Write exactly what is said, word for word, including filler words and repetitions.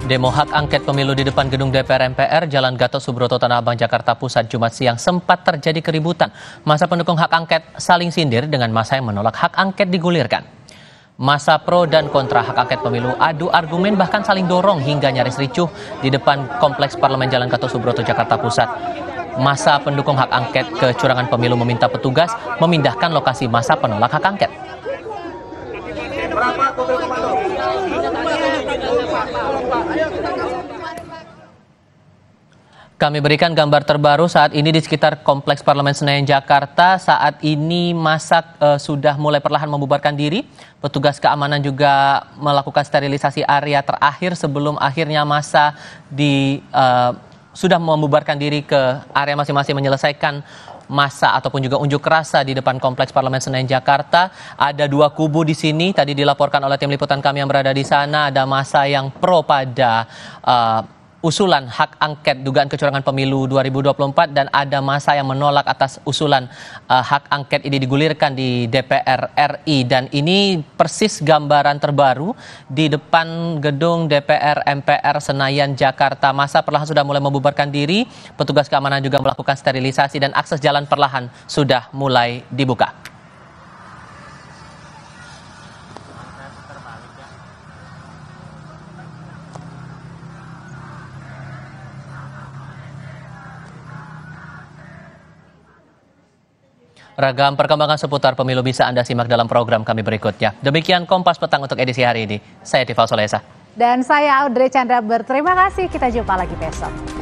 Demo hak angket pemilu di depan gedung D P R M P R Jalan Gatot Subroto Tanah Abang Jakarta Pusat Jumat siang sempat terjadi keributan. Masa pendukung hak angket saling sindir dengan masa yang menolak hak angket digulirkan. Masa pro dan kontra hak angket pemilu adu argumen bahkan saling dorong hingga nyaris ricuh di depan Kompleks Parlemen Jalan Gatot Subroto Jakarta Pusat. Masa pendukung hak angket kecurangan pemilu meminta petugas memindahkan lokasi masa penolak hak angket. Kami berikan gambar terbaru saat ini di sekitar Kompleks Parlemen Senayan Jakarta. Saat ini masa uh, sudah mulai perlahan membubarkan diri. Petugas keamanan juga melakukan sterilisasi area terakhir sebelum akhirnya masa di uh, sudah membubarkan diri ke area masing-masing menyelesaikan masa ataupun juga unjuk rasa di depan Kompleks Parlemen Senayan Jakarta. Ada dua kubu di sini. Tadi dilaporkan oleh tim liputan kami yang berada di sana. Ada masa yang pro pada uh, usulan hak angket dugaan kecurangan pemilu dua ribu dua puluh empat dan ada masa yang menolak atas usulan uh, hak angket ini digulirkan di D P R R I. Dan ini persis gambaran terbaru di depan gedung D P R M P R Senayan Jakarta. Masa perlahan sudah mulai membubarkan diri, petugas keamanan juga melakukan sterilisasi dan akses jalan perlahan sudah mulai dibuka. Ragam perkembangan seputar pemilu bisa Anda simak dalam program kami berikutnya. Demikian Kompas Petang untuk edisi hari ini. Saya Tifal Solesa. Dan saya Audrey Chandra berterima kasih. Kita jumpa lagi besok.